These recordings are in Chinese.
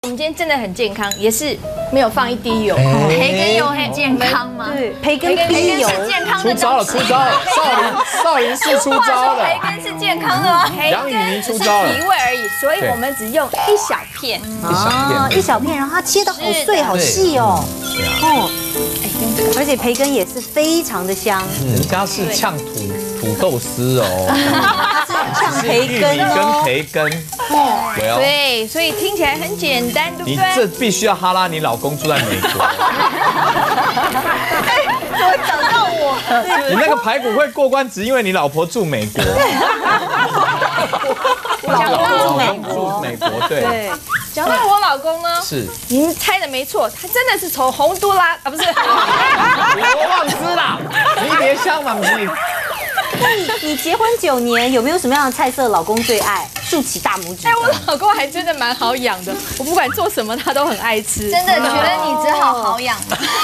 我们今天真的很健康，也是没有放一滴油。 培根有很健康吗？ 对，培根低油， 是健康的。 出招了，出招了！少林寺出招了。 培根是健康的吗？ 杨宇明出招了。 提味而已，所以我们只用一小片。 一小片，然后它切得好碎好细哦。哦，而且培根也是非常的香。 人家是呛土豆丝哦， 它是像培根跟哦。 培根。 对，所以听起来很简单，对不你对？ 这必须要哈拉你老公住在美国。 怎么讲到我？ 你那个排骨会过关，只因为你老婆住美国。 住美国，对。 讲到我老公呢， 是， 您猜的没错，他真的是从洪都拉啊，不是， 我忘记啦，你别香嘛，你。 你结婚9年，有没有什么样的菜色老公最爱？竖起大拇指。 哎，我老公还真的蛮好养的，我不管做什么他都很爱吃。 真的觉得你只好好养。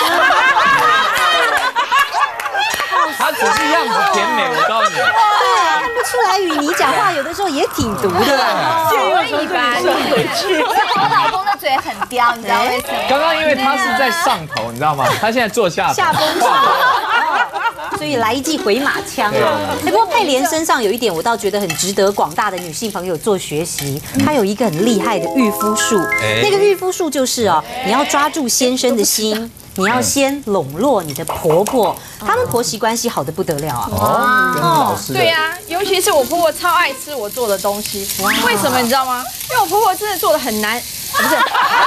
他只是样子甜美，我告诉你。 看不出来，与你讲话有的时候也挺毒的。 所以吧， 我老公的嘴很刁，你知道为什么？ 刚刚因为他是在上头，你知道吗？他现在坐下下风处，所以来一记回马枪啊！不过佩莲身上有一点，我倒觉得很值得广大的女性朋友做学习。她有一个很厉害的御夫术，那个御夫术就是哦，你要抓住先生的心。你要先笼络你的婆婆，他们婆媳关系好得不得了啊！ 跟老师对呀，尤其是我婆婆超爱吃我做的东西，为什么你知道吗？因为我婆婆真的做的很难，不是？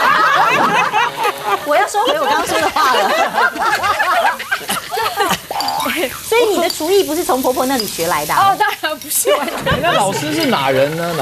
我要收回我刚刚说的话了。所以你的厨艺不是从婆婆那里学来的？ 哦，当然不是， 那老师是哪人呢？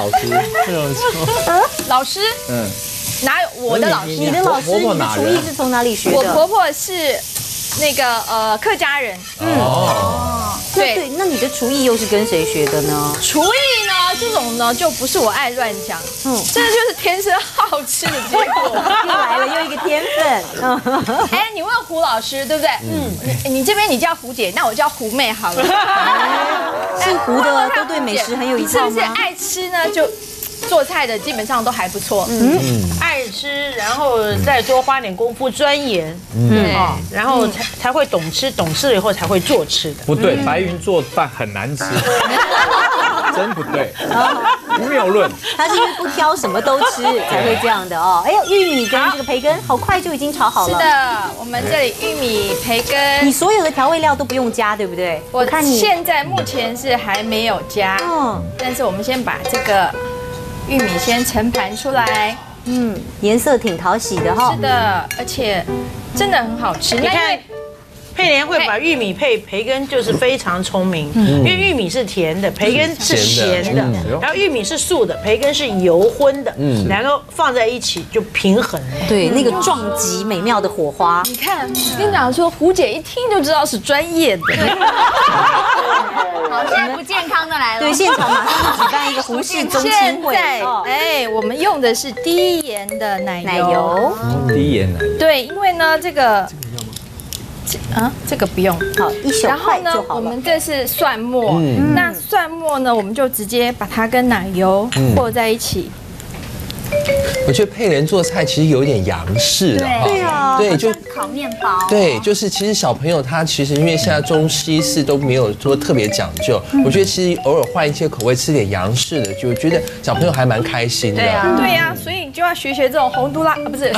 老师，哪有我的老师？ 你的老师，你的厨艺是从哪里学的？ 我婆婆是那个客家人。 对，那你的厨艺又是跟谁学的呢？ 厨艺呢，这种呢就不是我爱乱讲，真的就是天生好吃的结果。 又来了，又一个天分。 哎，你问胡老师对不对？你这边你叫胡姐，那我叫胡妹好了。 姓胡的都对美食很有一套吗？ 是不是爱吃呢？就做菜的基本上都还不错。 爱吃，然后再多花点功夫钻研，然后才会懂吃，懂吃了以后才会做吃的。 不对，白云做饭很难吃，真不对，谬论。 他是因为不挑，什么都吃才会这样的哦。哎呦，玉米跟这个培根好快就已经炒好了。 是的，我们这里玉米、培根， 你所有的调味料都不用加，对不对？ 我看你现在目前是还没有加，但是我们先把这个玉米先盛盘出来。 颜色挺讨喜的哈。 是的，而且真的很好吃。 你看，佩莲会把玉米配培根，就是非常聪明。因为玉米是甜的，培根是咸的，然后玉米是素的，培根是油荤的，两个放在一起就平衡了。 对，那个撞击美妙的火花。 你看，我跟你讲说，胡姐一听就知道是专业的。 好，现在不健康的来了。 对，现场马上就举办一个胡氏宗亲会。 哎，我们用的是低盐的奶油。 低盐奶。 对，因为呢，这个这个不用， 好，一小块就好了。 我们这是蒜末，那蒜末呢，我们就直接把它跟奶油和在一起。 我觉得佩莲做菜其实有点洋式的哈， 对啊， 对，就烤面包， 对，就是其实小朋友他其实因为现在中西式都没有说特别讲究，我觉得其实偶尔换一些口味，吃点洋式的，就觉得小朋友还蛮开心的。 对呀，所以你就要学这种洪都拉不是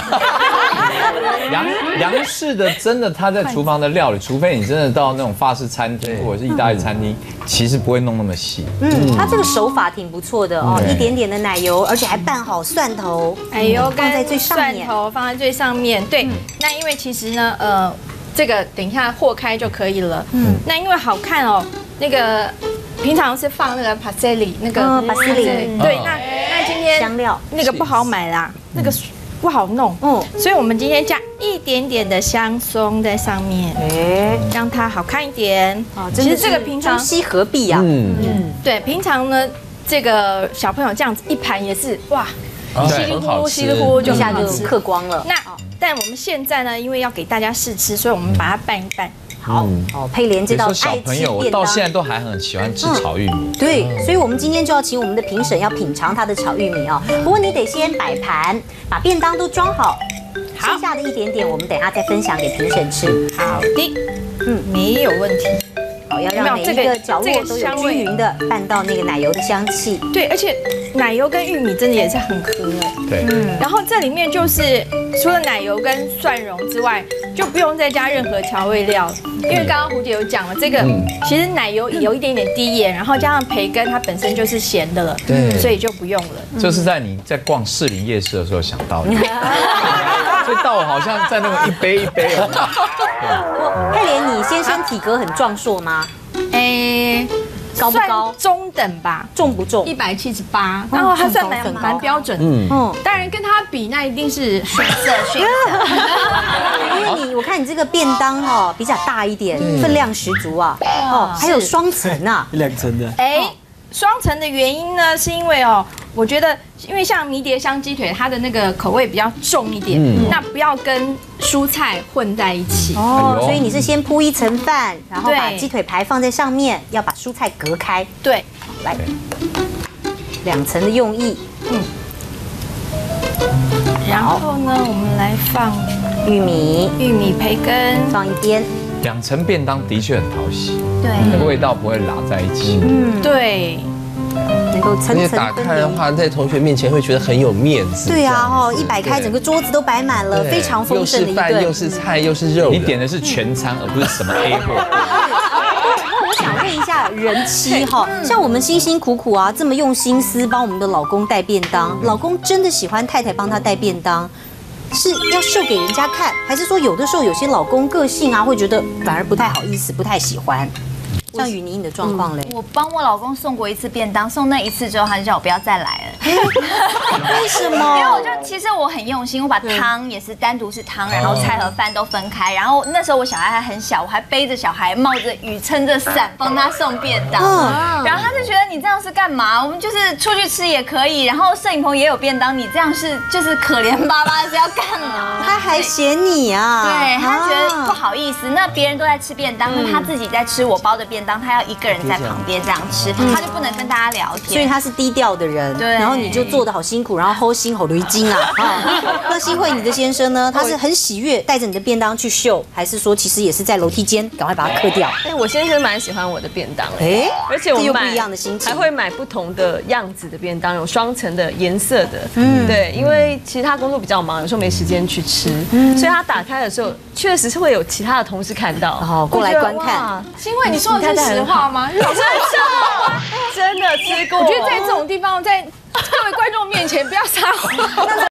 洋式的，真的他在厨房的料理，除非你真的到那种法式餐厅或者是意大利餐厅，其实不会弄那么细。 他这个手法挺不错的哦，一点点的奶油，而且还拌好蒜头， 奶油放在最上面， 蒜头放在最上面。对，那因为其实呢，这个等一下和开就可以了。那因为好看哦，那个平常是放那个 parsley 那个 parsley， 对，那今天香料那个不好买啦，那个不好弄，所以我们今天加一点点的香松在上面，让它好看一点。其实这个平常中西合璧呀， 对，平常呢，这个小朋友这样子一盘也是哇，稀里呼稀里呼就一下就嗑光了。 但我们现在呢，因为要给大家试吃，所以我们把它拌一拌。 好哦，佩莲这道别说小朋友，我到现在都还很喜欢吃炒玉米。 对，所以我们今天就要请我们的评审要品尝它的炒玉米啊。不过你得先摆盘，把便当都装好，剩下的一点点我们等一下再分享给评审吃。 好的，没有问题。 好，要让每一个角落都有均匀的拌到那个奶油的香气。 对，而且奶油跟玉米真的也是很合。 对， 然后这里面就是除了奶油跟蒜蓉之外，就不用再加任何调味料，因为刚刚胡姐有讲了，这个其实奶油有一点点低盐，然后加上培根它本身就是咸的了， 对， 所以就不用了。 这是在你在逛士林夜市的时候想到的。所以到我好像在那个一杯一杯哦。 佩莲，你先生体格很壮硕吗？高不高？ 中等吧。 重不重 ？178，然后他算蛮标准。当然跟他比，那一定是逊色。 因为我看你这个便当哦比较大一点，分量十足啊。哦，还有双层啊 ，2层的。 双层的原因呢，是因为我觉得因为像迷迭香鸡腿，它的那个口味比较重一点，那不要跟蔬菜混在一起。 哦，所以你是先铺一层饭，然后把鸡腿排放在上面，要把蔬菜隔开。 对， 来，2层的用意。 然后呢，我们来放玉米、 培根放一边。 2层便当的确很讨喜， 对， 那个味道不会拉在一起。 对， 能够层层打开的话，在同学面前会觉得很有面子。 对啊，一摆开，整个桌子都摆满了，非常丰盛的一顿。 又是饭，又是菜，又是肉。 你点的是全餐，而不是什么 A 货。 我想问一下人妻哈，像我们辛辛苦苦啊，这么用心思帮我们的老公带便当，老公真的喜欢太太帮他带便当？是要秀给人家看，还是说有的时候有些老公个性啊，会觉得反而不太好意思，不太喜欢？像雨妮你的状况嘞？ 我帮我老公送过一次便当，送那一次之后，他就叫我不要再来了。 为什么？ 因为我就其实我很用心，我把汤也是单独是汤，然后菜和饭都分开。然后那时候我小孩还很小，我还背着小孩，冒着雨，撑着伞帮他送便当。然后他就觉得你这样是干嘛？我们就是出去吃也可以，然后摄影棚也有便当，你这样是就是可怜巴巴的是要干嘛？ 他还嫌你啊？ 对，他觉得不好意思。那别人都在吃便当，那他自己在吃我包的便当。他要一个人在旁边这样吃，他就不能跟大家聊天， 所以他是低调的人。 对， 然后你就做得好辛苦，然后齁心齁雷筋啊。那新慧，你的先生呢？他是很喜悦带着你的便当去秀，还是说其实也是在楼梯间赶快把它嗑掉？ 我先生蛮喜欢我的便当，而且我又不一样的心情， 还会买不同的样子的便当，有双层的颜色的。对，因为其实他工作比较忙，有时候没时间去吃，所以他打开的时候确实是会有其他的同事看到， 过来观看。 因为你说的是实话吗？ 真的吃过。 我觉得在这种地方，在各位观众面前不要撒谎。